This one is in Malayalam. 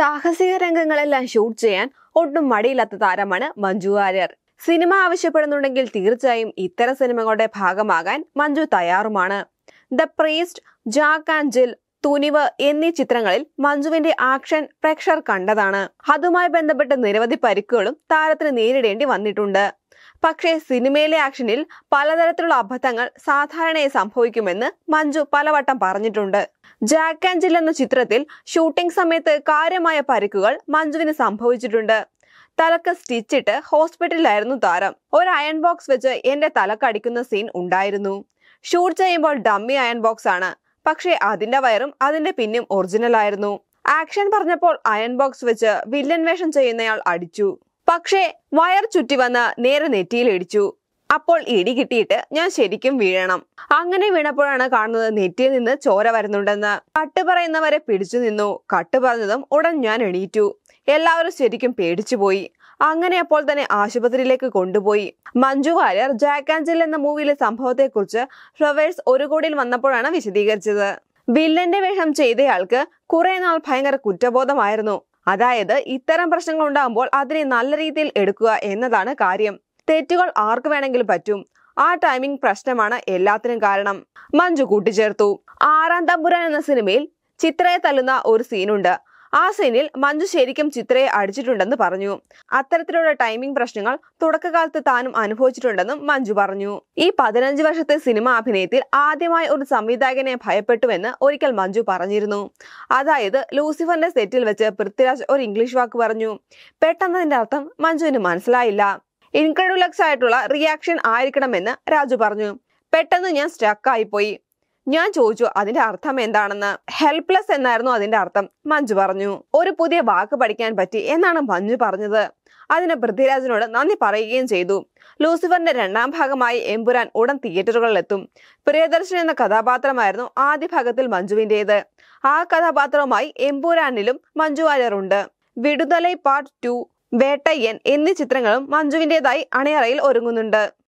സാഹസിക രംഗങ്ങളെല്ലാം ഷൂട്ട് ചെയ്യാൻ ഒട്ടും മടിയില്ലാത്ത താരമാണ് മഞ്ജു വാര്യർ. സിനിമ ആവശ്യപ്പെടുന്നുണ്ടെങ്കിൽ തീർച്ചയായും ഇത്തരം സിനിമകളുടെ ഭാഗമാകാൻ മഞ്ജു തയ്യാറുമാണ്. The priest, Jack and Jill, Thunivu എന്നീ ചിത്രങ്ങളിൽ മഞ്ജുവിന്റെ ആക്ഷൻ പ്രേക്ഷകർ കണ്ടതാണ്. അതുമായി ബന്ധപ്പെട്ട് നിരവധി പരിക്കുകളും താരത്തിന് നേരിടേണ്ടി വന്നിട്ടുണ്ട്. പക്ഷേ സിനിമയിലെ ആക്ഷനിൽ പലതരത്തിലുള്ള അബദ്ധങ്ങൾ സാധാരണയായി സംഭവിക്കുമെന്ന് മഞ്ജു പലവട്ടം പറഞ്ഞിട്ടുണ്ട്. ജാക്ക് ആൻഡ് ജിൽ എന്ന ചിത്രത്തിൽ ഷൂട്ടിംഗ് സമയത്ത് കാര്യമായ പരിക്കുകൾ മഞ്ജുവിന് സംഭവിച്ചിട്ടുണ്ട്. തലക്ക് സ്റ്റിച്ചിട്ട് ഹോസ്പിറ്റലിലായിരുന്നു താരം. ഒരു അയൺ ബോക്സ് വെച്ച് എന്റെ തലക്കടിക്കുന്ന സീൻ ഉണ്ടായിരുന്നു. ഷൂട്ട് ചെയ്യുമ്പോൾ ഡമ്മി അയൺ ബോക്സ് ആണ്, പക്ഷേ അതിന്റെ വയറും അതിന്റെ പിന്നും ഒറിജിനൽ ആയിരുന്നു. ആക്ഷൻ പറഞ്ഞപ്പോൾ അയൺ ബോക്സ് വെച്ച് വില്ലൻ വേഷം ചെയ്യുന്നയാൾ അടിച്ചു, പക്ഷേ വയർ ചുറ്റി വന്ന് നേരെ നെറ്റിയിൽ ഇടിച്ചു. അപ്പോൾ ഇടി കിട്ടിയിട്ട് ഞാൻ ശരിക്കും വീഴണം. അങ്ങനെ വീണപ്പോഴാണ് കാണുന്നത് നെറ്റിയിൽ നിന്ന് ചോര വരുന്നുണ്ടെന്ന്. കട്ട് പറയുന്നവരെ പിടിച്ചു നിന്നു. കട്ട് പറഞ്ഞതും ഉടൻ ഞാൻ എണീറ്റു. എല്ലാവരും ശരിക്കും പേടിച്ചുപോയി. അങ്ങനെ അപ്പോൾ തന്നെ ആശുപത്രിയിലേക്ക് കൊണ്ടുപോയി. മഞ്ജു വാര്യർ ജാക്ക് ആൻഡ് ജിൽ എന്ന മൂവിയിലെ സംഭവത്തെക്കുറിച്ച് ഫ്ലവേഴ്സ് ഒരു കോടിയിൽ വന്നപ്പോഴാണ് വിശദീകരിച്ചത്. വില്ലന്റെ വേഷം ചെയ്തയാൾക്ക് കുറെ നാൾ ഭയങ്കര കുറ്റബോധമായിരുന്നു. അതായത് ഇത്തരം പ്രശ്നങ്ങൾ ഉണ്ടാകുമ്പോൾ അതിനെ നല്ല രീതിയിൽ എടുക്കുക എന്നതാണ് കാര്യം. തെറ്റുകൾ ആർക്ക് വേണമെങ്കിലും പറ്റും. ആ ടൈമിംഗ് പ്രശ്നമാണ് എല്ലാത്തിനും കാരണം. മഞ്ജു കൂട്ടിച്ചേർത്തു. ആറാം തമ്പുരാൻ എന്ന സിനിമയിൽ ചിത്രയെ തല്ലുന്ന ഒരു സീനുണ്ട്. ആ സീനിൽ മഞ്ജു ശരിക്കും ചിത്രയെ അടിച്ചിട്ടുണ്ടെന്ന് പറഞ്ഞു. അത്തരത്തിലുള്ള ടൈമിംഗ് പ്രശ്നങ്ങൾ തുടക്കകാലത്ത് താനും അനുഭവിച്ചിട്ടുണ്ടെന്നും മഞ്ജു പറഞ്ഞു. ഈ 15 വർഷത്തെ സിനിമ അഭിനയത്തിൽ ആദ്യമായി ഒരു സംവിധായകനെ ഭയപ്പെട്ടുവെന്ന് ഒരിക്കൽ മഞ്ജു പറഞ്ഞിരുന്നു. അതായത് ലൂസിഫറിന്റെ സെറ്റിൽ വെച്ച് പൃഥ്വിരാജ് ഒരു ഇംഗ്ലീഷ് വാക്ക് പറഞ്ഞു. പെട്ടെന്നതിന്റെ അർത്ഥം മഞ്ജുവിന് മനസ്സിലായില്ല. ഇൻക്രെഡുലക്സ് ആയിട്ടുള്ള റിയാക്ഷൻ ആയിരിക്കണമെന്ന് രാജു പറഞ്ഞു. പെട്ടെന്ന് ഞാൻ സ്റ്റക്ക് പോയി. ഞാൻ ചോദിച്ചു അതിന്റെ അർത്ഥം എന്താണെന്ന്. ഹെൽപ്ലെസ് എന്നായിരുന്നു അതിന്റെ അർത്ഥം, മഞ്ജു പറഞ്ഞു. ഒരു പുതിയ വാക്ക് പഠിക്കാൻ പറ്റി എന്നാണ് മഞ്ജു പറഞ്ഞത്. അതിന് പൃഥ്വിരാജിനോട് നന്ദി പറയുകയും ചെയ്തു. ലൂസിഫറിന്റെ 2ാം ഭാഗമായി എമ്പുരാൻ ഉടൻ തിയേറ്ററുകളിലെത്തും. പ്രിയദർശൻ എന്ന കഥാപാത്രമായിരുന്നു ആദ്യ ഭാഗത്തിൽ മഞ്ജുവിന്റേത്. ആ കഥാപാത്രവുമായി എമ്പുരാനിലും മഞ്ജു വാര്യർ ഉണ്ട്. വിടുതലൈ പാർട്ട് 2, വേട്ടയ്യൻ എന്നീ ചിത്രങ്ങളും മഞ്ജുവിന്റേതായി അണിയറയിൽ ഒരുങ്ങുന്നുണ്ട്.